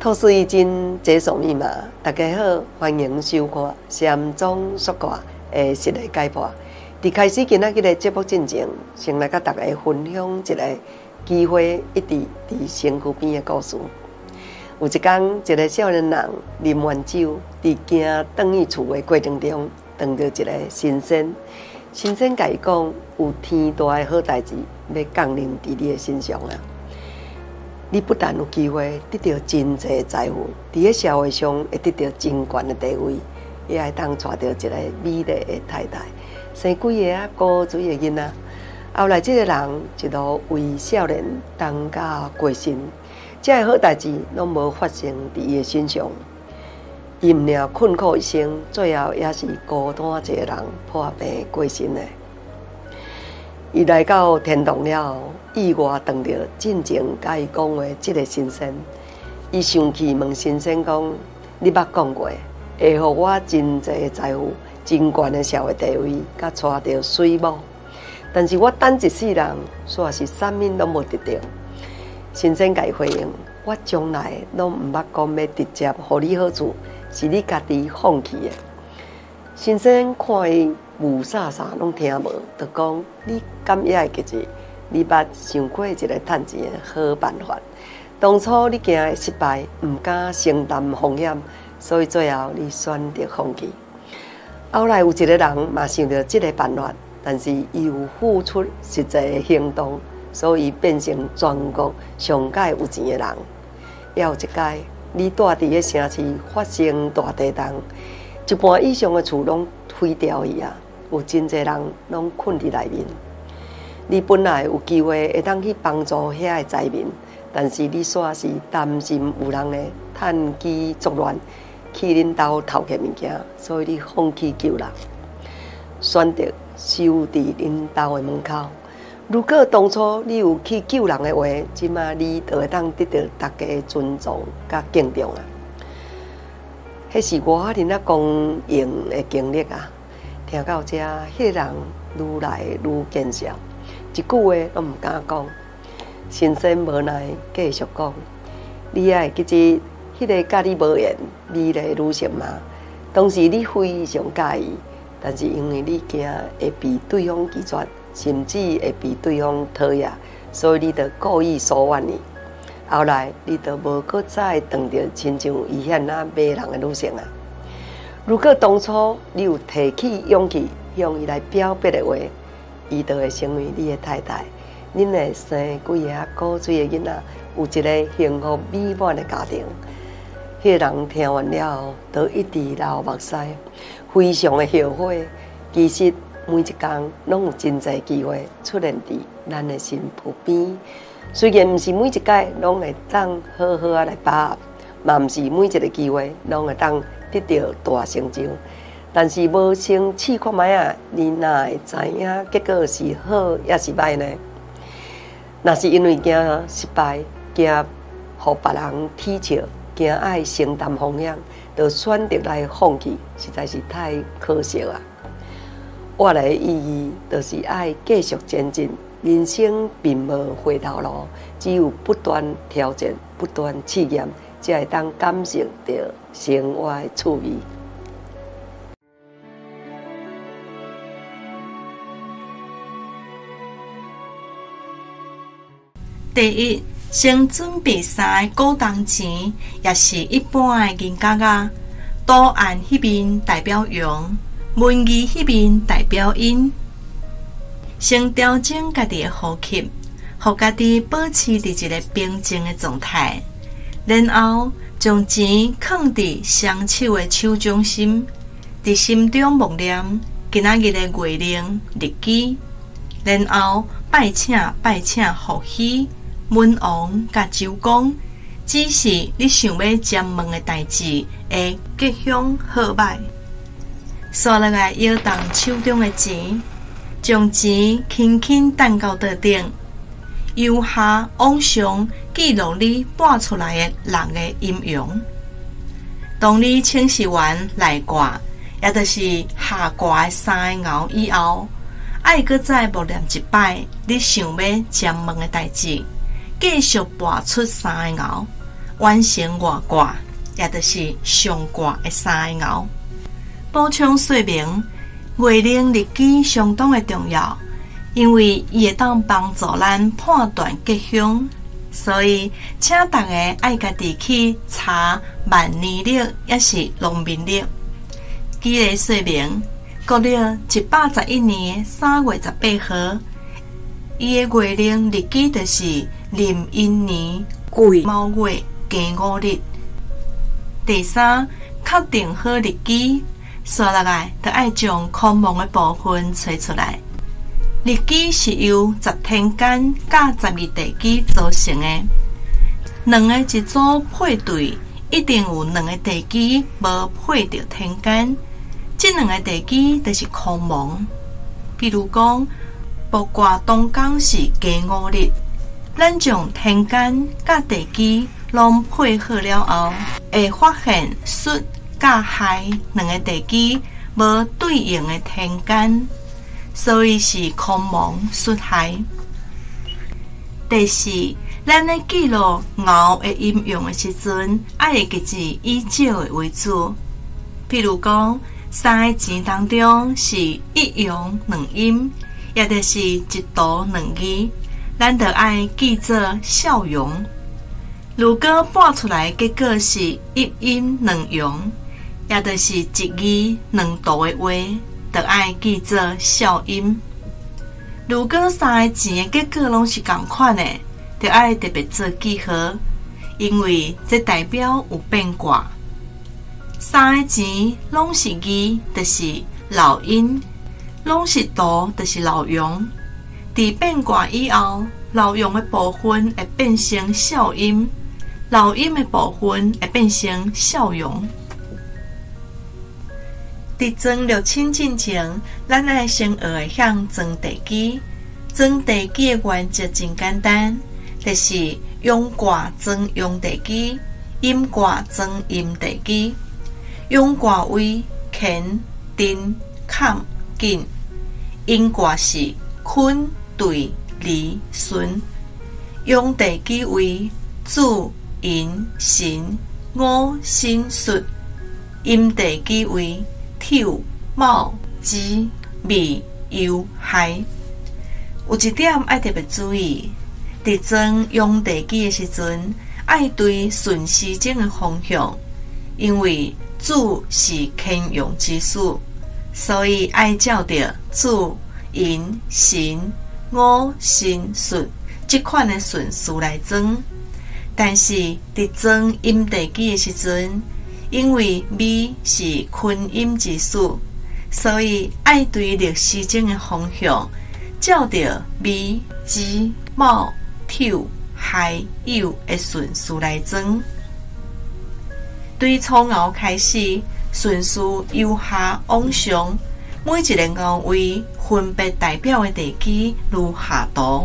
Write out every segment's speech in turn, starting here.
透视易经解锁密码，大家好，欢迎收看禅宗说卦的实例解剖。在开始今仔日的节目进前，先来甲大家分享一个机会一直伫身躯边的故事。有一天，一个少年人啉完酒，伫行转去厝的过程中，碰到一个神仙。神仙甲伊讲，有天大的好代志要降临伫你的身上啊！你不但有机会得到真济财富，伫个社会上会得到真悬的地位，也会当娶到一个美丽的太太，生几个高水的囡仔。后来，这个人一路为少年当到过身，这个好代志拢无发生伫伊的身上。伊毋领困苦一生，最后也是孤单一个人破病过身的。伊来到天堂了后，意外碰到进前甲伊讲话这个神仙。伊生气问神仙讲：“你捌讲过，会互我真济财富、真悬的社会地位，甲娶到水某？但是我等一世人，煞是啥物拢无得到。”神仙甲伊回应：“我从来拢毋捌讲要直接互你好处，是你家己放弃的。”神仙看伊雾煞煞拢听无，就讲：“你敢也会记住？你捌想过一个趁钱的好办法？当初你惊会失败，毋敢承担风险，所以最后你选择放弃。后来有一个人嘛想到这个办法，但是伊有付出实际的行动，所以变成全国上界有钱的人。也有一届，你住伫个城市发生大地震。一半以上的厝拢毁掉去啊！有真侪人拢困伫内面。你本来有机会会当去帮助遐个灾民，但是你煞是担心有人会趁机作乱，去恁兜偷窃物件，所以你放弃救人，选择守伫恁兜的门口。如果当初你有去救人的话，即马你就会当得到大家的尊重甲敬重啊！迄是我恁仔公用的经历啊！听到这，迄个人愈来愈见笑，一句话拢毋敢讲。神仙无奈继续讲：“你也会记住迄个甲你无缘美丽女性吗？当时你非常介意，但是因为你惊会被对方拒绝，甚至会被对方讨厌，所以你就故意疏远伊。后来，你就无搁再碰到亲像伊遐那迷人的女性啊！如果当初你有提起勇气向伊来表白的话，伊就会成为你的太太，恁会生几个古水的囡仔，有一个幸福美满的家庭。”迄个人听完了后，就一直流目屎，非常的后悔。其实每一天拢有真侪机会出现伫咱的身躯边。虽然毋是每一届拢会当好好来把握，嘛毋是每一个机会拢会当得到大成就，但是无先试看卖啊，你哪会知影结果是好也是歹呢？若是因为惊失败，惊互别人踢笑，惊爱承担风险，就选择来放弃，实在是太可惜啊！活来的意义就是爱继续前进。人生并无回头路，只有不断挑战、不断试验，才会当感受到生活的趣味。 第一，先准备3个股东钱，也是一般的银角仔。图案迄边代表阳，文字迄边代表阴。先调整家己的呼吸，互家己保持伫一个平静的状态，然后将钱放伫双手的手掌心，伫心中默念今仔日的月令日期，然后拜请伏羲、文王甲周公，指示你想要占问的代志的吉凶好歹，刷落来摇动手中的钱。将钱轻轻弹到桌顶，由下往上记录你拨出来的人的阴阳。当你清洗完内卦，也就是下卦的3个爻以后，爱搁再默念一摆你想要占问的代志，继续拨出3个爻。 完成外卦，也就是上卦的3个爻。补充说明，月令日支相当的重要，因为伊会当帮助咱判断吉凶，所以请大家爱家己去查万年历，也是农民历。举例说明，国历111年3月18号，伊的月令日支就是壬寅年癸卯月庚午日。第三，确定好日支，接落来就要将空亡的部分找出来。日支是由10天干甲12地支组成的，两个一组配对，一定有两个地支无配到天干，这两个地支就是空亡。比如讲，卜卦当天是庚午日，咱将天干甲地支拢配好了后，会发现戌甲亥两个地支无对应的天干，所以是空亡戌亥。第四，咱咧记录爻的阴用的时阵，爱会记住以少的为主。譬如讲，3个钱当中是一阳两阴，也就是一图两字，咱就爱记作少阳。如果拨出来结果是一阴两阳，也就是一字两图的话，就爱记作少阴。如果3个钱的结果拢是同款的，就爱特别做记号，因为这代表有变卦。3个钱拢是字，就是老阴；拢是图，就是老阳。伫变卦以后，老阳的部分会变成少阴，老阴的部分会变成少阳。伫装六亲进前，咱爱先学向装地基。装地基的原则真简单，就是阳卦装阳地基，阴卦装阴地基。阳卦为乾、丁、坎、艮，阴卦是坤、兑、离、巽。阳地基为子、寅、申、午、申、戌。阴地基为丑、卯、子、未、酉、亥。有一点爱特别注意，伫装阳地基的时阵，爱对顺时针的方向，因为子是乾阳之数，所以爱照着子、寅、申、午、申、戌这款的顺序来装。但是伫装阴地基的时阵，因为未是坤阴之数，所以爱对逆时针的方向，照着未、子、卯、丑、亥、酉的顺序来装。对初爻开始，顺序由下往上，每一个爻位分别代表的地基如下图。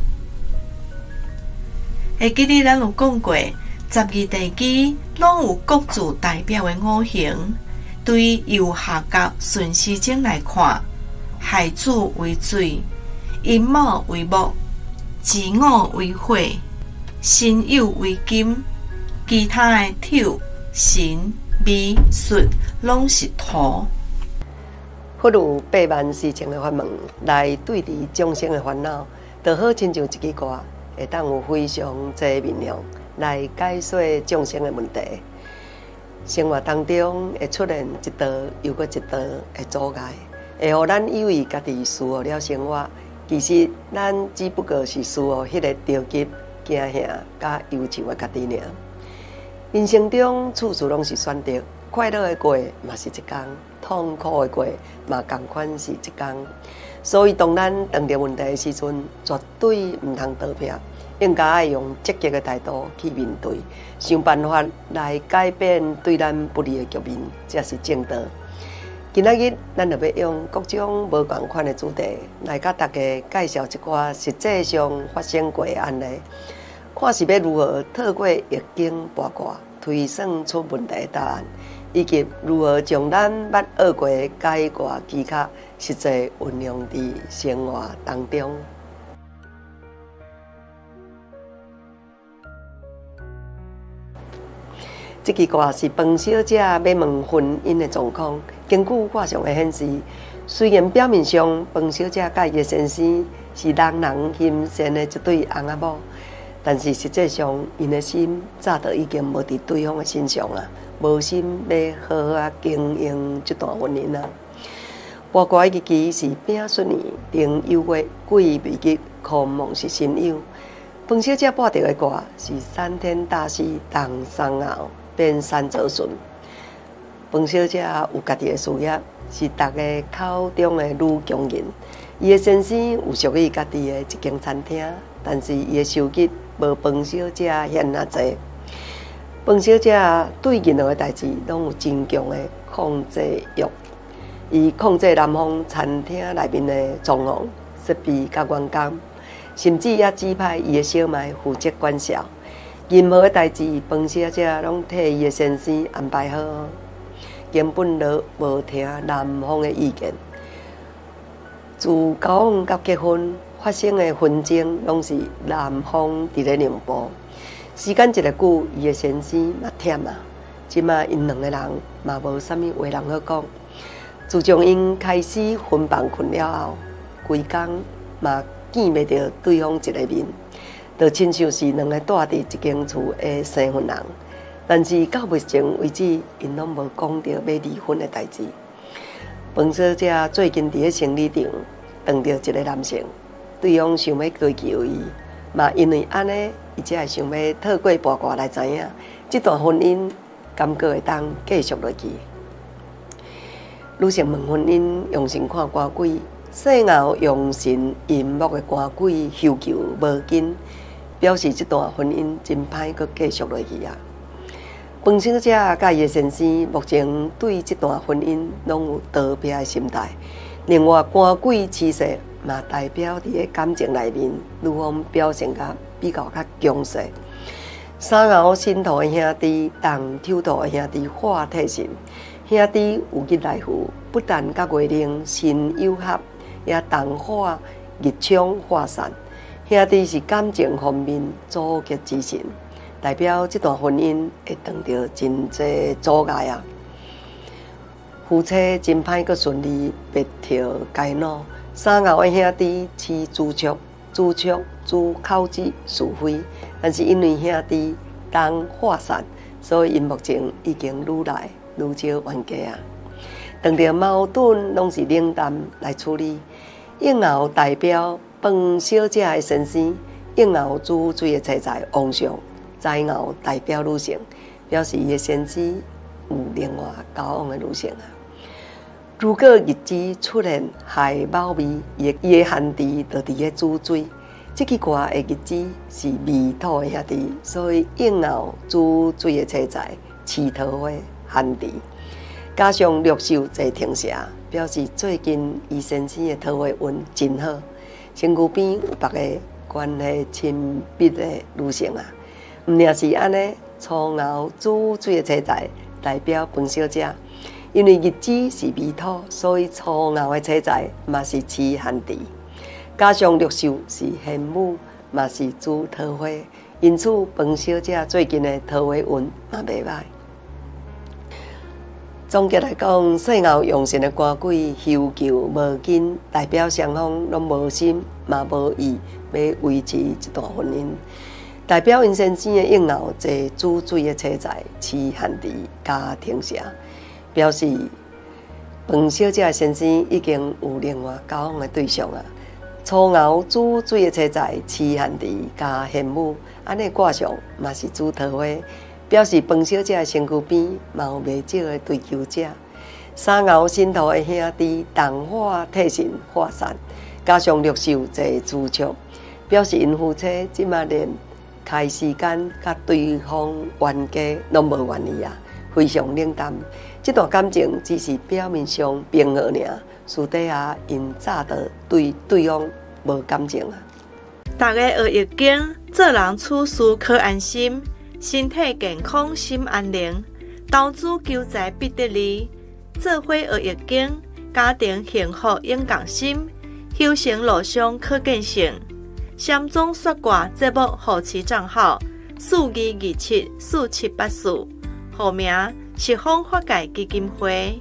会记得咱有讲过，12地基拢有各自代表的五行。对右下角顺时针来看，亥子为水，寅卯为木，子午为火，申酉为金，其他的丑、申、未、戌拢是土。 忽如8万事情的法门来对治众生的烦恼，就好亲像一支歌，会当有非常侪面量来解说众生的问题。生活当中会出现一道又搁一道的阻碍，会予咱以为家己适合了生活，其实咱只不过是适合迄个着急、惊吓、甲忧愁的家己尔。人生中处处拢是选择，快乐的过嘛是一天，痛苦的过嘛同款是一天。所以当咱遇到问题的时阵，绝对唔通逃避，应该爱用积极的态度去面对，想办法来改变对咱不利的局面，这是正道。今仔日咱就要用各种无同款的主题来甲大家介绍一寡实际上发生过的案例，看是要如何透过易经八卦推算出问题的答案，以及如何将咱捌学过的解卦技巧实际运用伫生活当中。 这支歌是彭小姐要问婚姻的状况。根据画像的显示，虽然表面上彭小姐甲伊的先生是人人心善的一对翁仔某，但是实际上，因的心早就已经无伫对方的身上啊，无心要好好经营这段婚姻啊。八卦的日期是丙戌年丁酉月，癸未日，空蒙是辛酉。彭小姐播到的歌是山天大喜，动山鳌变山泽顺。彭小姐有家己的事业，是大家口中的女强人。伊的先生有属于家己的一间餐厅，但是伊的收入无彭小姐遐尔济。彭小姐对任何的代志拢有真强的控制欲，伊控制南方餐厅内面的装潢、设备甲员工，甚至也指派伊的小妹负责管销。任何的代志，彭小姐拢替伊的先生安排好，根本就无听男方的意见。自交往到结婚发生的纷争，拢是男方伫咧让步。时间一个久，伊的先生嘛忝啊，即马因两个人嘛无啥物话通好讲。自从因开始分房困了后，规工嘛见袂到对方一个面，就亲像是两个住伫一间厝的生分人。但是到目前为止，因拢无讲到要离婚的代志。彭小姐最近伫咧生理场碰到一个男性，对方想要追求伊，嘛因为安尼，伊才会想要透过八卦来知影，这段婚姻敢个会当继续落去。女性问婚姻，用心看歌鬼，细后用心银幕的歌鬼求救无紧，表示这段婚姻真歹阁继续落去啊。彭小姐甲伊的先生目前对这段婚姻拢有逃避的心态。另外，官鬼气势嘛代表伫个感情内面，女方表现甲比较强势。三熬心头的兄弟，动抽土的兄弟化体神，兄弟有日来赴，不但甲月亮神友合，也同化日冲化散。兄弟是感情方面阻隔之神。代表这段婚姻会遇到真侪阻碍啊！夫妻真歹阁顺利别条街路，三后的兄弟饲朱雀主口子是非，但是因为兄弟同化散，所以因目前已经愈来愈少冤家啊。遇到矛盾拢是冷淡来处理。应后代表彭小姐的先生，应后主水的财财王上。灾后代表女性，表示伊的先生有另外交往的女性啊。如果日子出现海猫味，伊的汉弟就伫咧煮水。这支歌的日子是未土的兄弟，所以应后煮水的车仔饲桃花汉弟，加上绿袖坐停下，表示最近伊先生的桃花运真好。身躯边有别个关系亲密的女性啊。毋仅是安尼，初熬煮水的车仔代表彭小姐，因为日子是未土，所以初熬的车仔嘛是饲汉弟，加上绿袖是玄武，嘛是主桃花，因此彭小姐最近的桃花运嘛袂歹。总结来讲，细后用心的歌鬼求救无紧，代表双方拢无心嘛无意要维持一段婚姻。代表因先生的应后坐煮水的车仔饲汉弟加停车，表示彭小姐的先生已经有另外交往的对象啊。初熬煮水的车仔饲汉弟加玄武，安尼卦象嘛是主桃花，表示彭小姐的身躯边嘛有袂少的追求者。三熬心头的兄弟同化体神化散，加上绿袖坐朱雀，表示因夫妻即马连开时间甲对方冤家拢无愿意啊，非常冷淡。这段感情只是表面上平和尔，私底下因早就对对方无感情啊。 大家学易经，做人处事可安心，身体健康心安宁，投资求财必得利。做伙学易经，家庭幸福永共心，修行路上可见性。禅宗说卦节目后期账号：42274784， 号名是方法界基金会。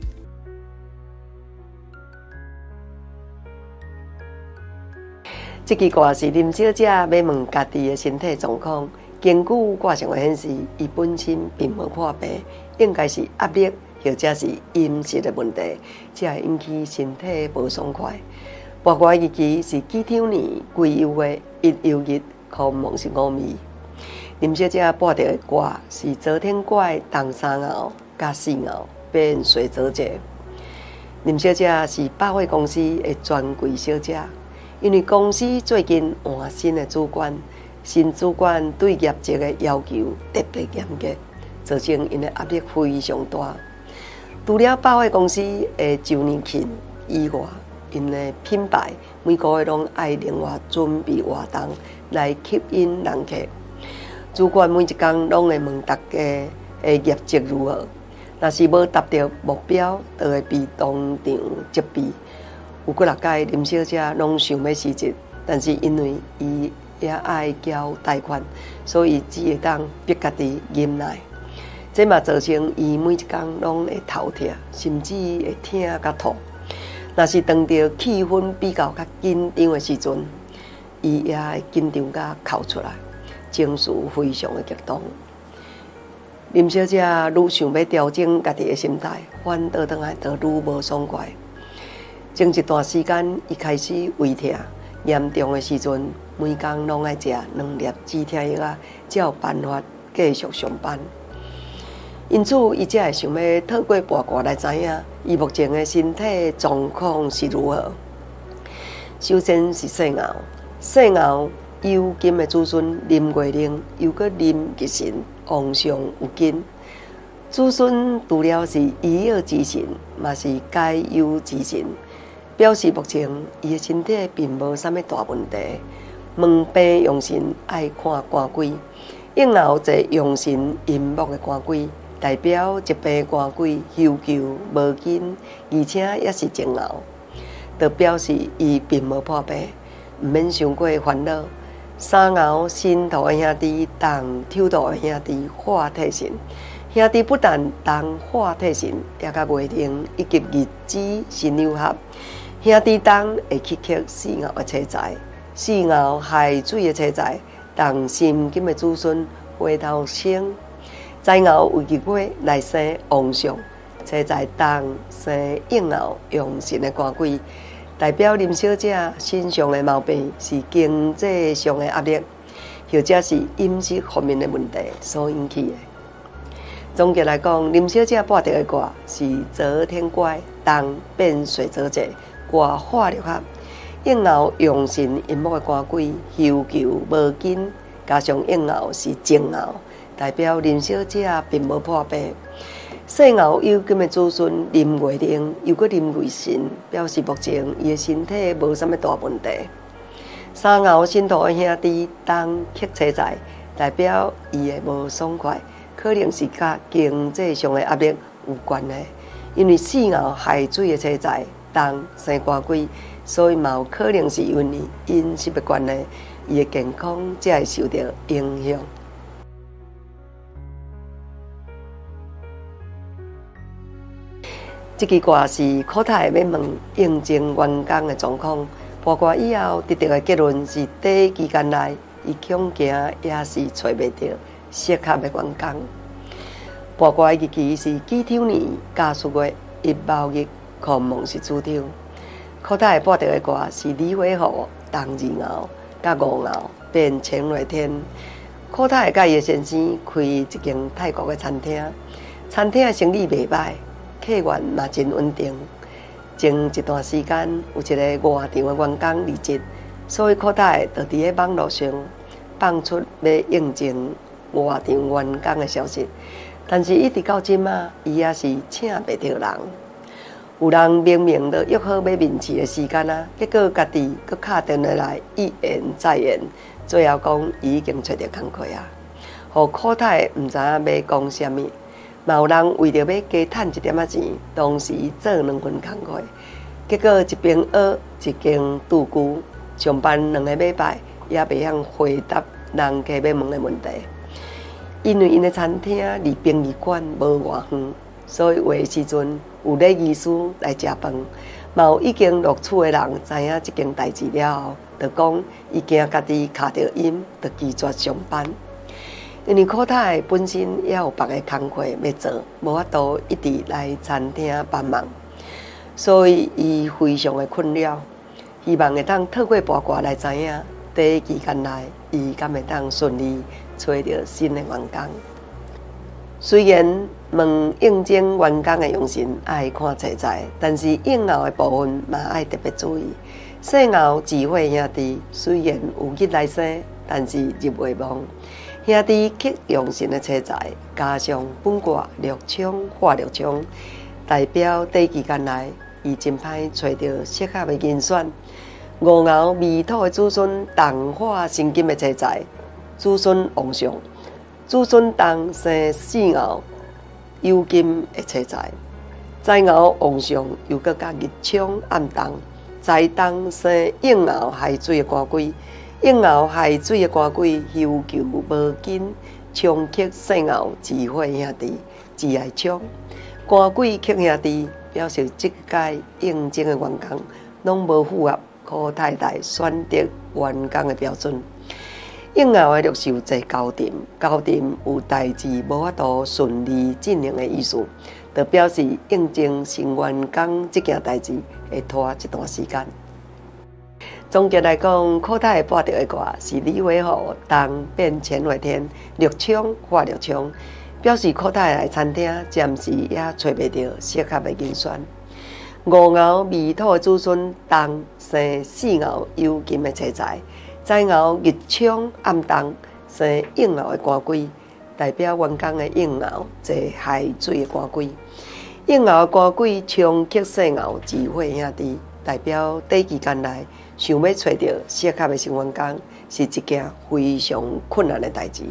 这支歌是林小姐要问家己的身体状况，根据卦象的显示，伊本身并无破病，应该是压力或者是饮食的问题，才会引起身体无爽快。八卦日期是己酉年癸酉月1酉日，空蒙是5暝。林小姐拨到的卦是昨天卦东三爻加四爻变水泽节。林小姐是百货公司的专柜小姐。因为公司最近换新的主管，新主管对业绩的要求特别严格，造成因的压力非常大。除了百货公司的周年庆以外，因的品牌每个月拢爱另外准备活动来吸引人客。主管每一天拢会问大家的业绩如何，若是无达到目标，就会被当场击毙。有几6届林小姐拢想要辞职，但是因为伊也爱交贷款，所以只会当逼家己忍耐。这嘛造成伊每一天拢会头痛，甚至会痛甲吐。若是当到气氛比较较紧张的时阵，伊也会紧张甲哭出来，情绪非常的激动。林小姐愈想要调整家己的心态，反倒转来就愈无爽快。前一段时间，伊开始胃痛，严重的时阵，每天拢爱食2粒止痛药啊，才有办法继续上班。因此，伊才会想要透过八卦来知影，伊目前的身体状况是如何。首先是细爻，细爻酉金的子孙林月令，又搁林吉神，旺上有金。子孙除了是医药之神，嘛是解忧之神。表示目前伊的身体并无啥物大问题。问病用神爱看官鬼，应后坐用神银木的官鬼，代表一病官鬼休求无紧，而且也是正熬，就表示伊并无破病，毋免伤过烦恼。三爻辛土的兄弟同丑土的兄弟化体神，兄弟不但同化体神，也甲月令以及日子神友合。兄弟当会去克四爻的车财，四爻亥水的车财，当辛金的子孙回头生。财爻为日月来生旺相，车财当生应爻用神的官鬼，代表林小姐身上的毛病是经济上的压力，或者是饮食方面的问题所引起的。总结来讲，林小姐拨到的卦是昨天卦东变水泽节。卦化六合，应爻用神银木的官鬼，休求无紧，加上应爻是正爻，代表林小姐并无破病。细爻酉金的子孙林月令，又搁林月神，表示目前伊的身体无啥物大问题。三爻辛土的兄弟当克车财，代表伊的无爽快，可能是甲经济上的压力有关的。因为四爻亥水的车财。当生官鬼，所以嘛有可能是因为饮食的关系，伊的健康才会受到影响。这支卦是考太要问应征员工的状况，包括以后得到的结论是短期间内，伊恐惊也是找袂到适合的员工。八卦日期是己酉年甲戌月1卯日。空蒙是主场，考太拨到的卦是李火虎、东二爻、甲5爻变乾月天。考太甲伊的先生开一间泰国的餐厅，餐厅的生意袂歹，客源嘛真稳定。前一段时间有一个外场的员工离职，所以考太就伫咧网络上放出要应征外场员工的消息，但是一直到今啊，伊也是请袂到人。有人明明都约好要面试的时间啊，结果家己搁敲电话来一言再言，最后讲伊已经找到工课啊。互考太毋知影要讲啥物，嘛有人为着要加趁一点仔钱，同时做2份工课，结果一边学一边度孤，上班2个礼拜也袂晓回答人家要问的问题。 因为因的餐厅离殡仪馆无偌远，所以有的时阵有礼仪师来食饭，嘛有已经落厝的人知影这件代志了后，就讲伊惊家己卡着阴，就拒绝上班。因为柯太太本身也有别个工课要做，无法度一直来餐厅帮忙，所以伊非常的困扰，希望会当透过八卦来知影，第一期间内伊敢会当顺利找到新的员工。虽然问应征员工的用心爱看册材，但是应后的部分嘛爱特别注意。姓后智慧兄弟虽然有日来生，但是入袂忘。兄弟刻用心的车材，加上本卦六冲化六冲，代表短期间内伊真歹找到适合的人选。五爻未土的子孙动化生金的车材，子孙旺上，子孙动生四爻酉金的车材，财爻旺上又搁加日冲暗动，财动生应爻海水的官鬼。应爻海水的官鬼，休求无紧，冲克姓爻智慧兄弟，只爱冲。官鬼克兄弟，表示这届应征的员工拢无符合柯太太选择员工的标准。应爻的六寿坐交定，交定有代志无法度顺利进行的意思，就表示应征新员工这件代志会拖一段时间。总结来讲，柯太太卜到的卦是李为虎当变乾为天，六冲化六冲，表示柯太太餐厅暂时也找袂到适合的人选。五爻未土的子孙当生四爻酉金的车材，财爻日冲暗动生应爻的官鬼，代表员工的应爻坐海水的官鬼。应爻的官鬼冲克姓爻智慧兄弟，代表短期间内想要找到适合的新员工，是一件非常困难的代志。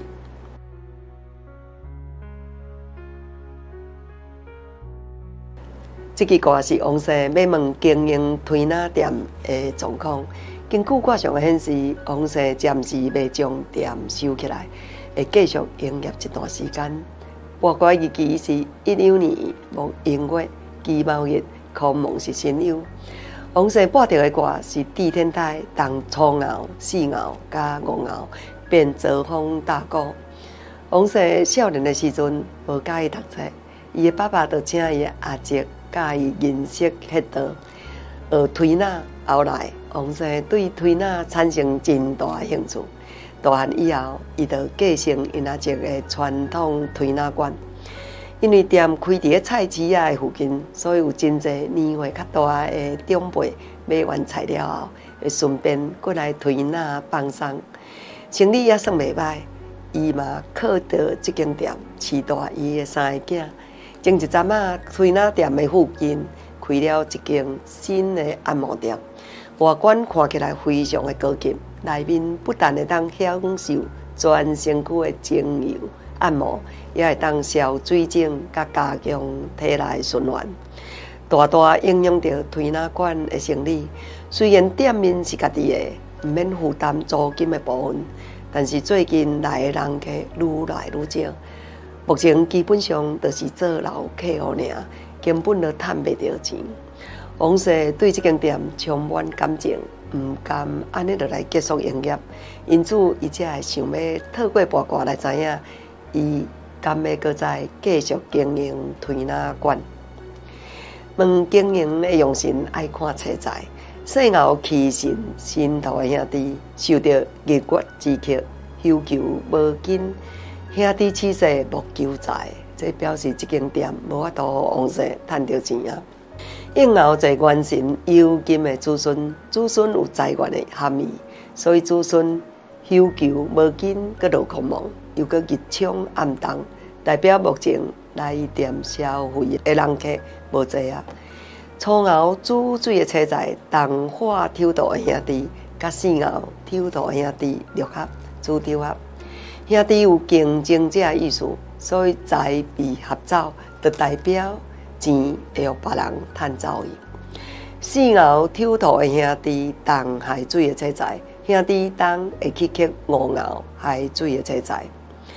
这支卦是王生要问经营推拿店的状况。根据卦象显示，王生暂时未将店收起来，会继续营业一段时间。八卦日期是19年戊寅月己卯日，空蒙是辛酉。王生卜到的卦是地天台当初爻、四爻加五爻，变泽风大鼓。王生少年的时阵无介意读册，伊的爸爸就请伊的阿叔教伊认识迄道学推拿。后来，王生对推拿产生真大的兴趣。大汉以后，伊就继承因阿叔的传统推拿馆。因为店开伫咧菜市仔的附近，所以有真侪年岁较大的长辈买完菜了后，会顺便过来推拿帮送，生意也算袂歹。伊嘛靠着这间店饲大伊的三个囝。前一阵仔，推拿店的附近开了一间新的按摩店，外观看起来非常的高级，内面不但会当享受全身躯的精油按摩，也会当消水肿，甲加强体内循环，大大影响到推拿馆的生意。虽然店面是家己的，唔免负担租金的部分，但是最近来的人客愈来愈少。目前基本上都是做老客户尔，根本就赚袂到钱。王生对这间店充满感情，唔甘安尼就来结束营业，因此伊才会想要透过八卦来知影，伊甘要搁再继续经营推拿馆。问经营的用心爱看册材，姓后起神新头的兄弟受到日月之克，休求无紧。兄弟起势无求财，这表示这间店无法度王生赚到钱啊。应爻在元神酉金的子孙，子孙有财源的含义，所以子孙休求无紧，搁落空蒙，又搁日冲暗动，代表目前来店消费的人客无济啊。初爻主水的车材，动化抽道的兄弟，甲四爻抽道的兄弟六合主抽合。兄弟有竞争者的意思，所以财被合走，就代表钱会互别人趁走去。四爻抽土的兄弟动海水的车材，兄弟当会去克五爻海水的车材。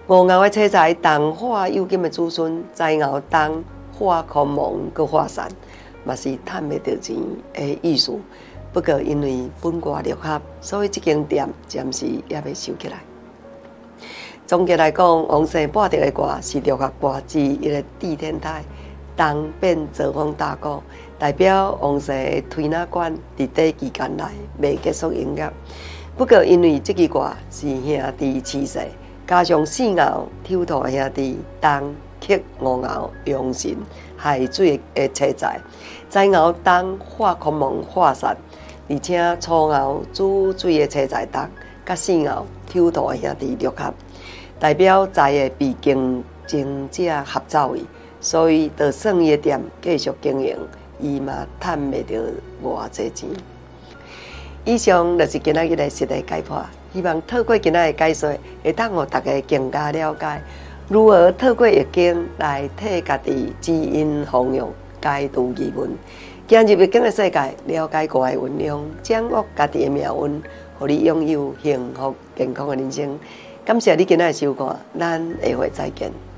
五爻的车财，同化有金的子孙，在爻当化空亡，搁化散，嘛是赚袂到钱的意思。不过因为本卦六合，所以这间店暂时也未收起来。总结来讲，王生八德的卦是六合卦之一个地天台，东变泽风大鼓，代表王生的推拿馆伫短期间内未结束营业。不过因为这支卦是兄弟七世，加上四爻挑土兄弟东克五爻阳神亥水的车财，在爻东化空亡化散，而且初爻主水的车财东，甲四爻挑土的兄弟六合。代表财的被竞争者合走去，所以就算伊的店继续经营，伊嘛赚袂到偌济钱。以上就是今仔日的实地解剖，希望透过今仔的解说，会当互大家更加了解如何透过易经来替家己指引方向、解读疑问，进入易经的世界，了解国外运用，掌握家己的命运，互你拥有幸福健康的人生。感谢你今仔的收看，咱下回再见。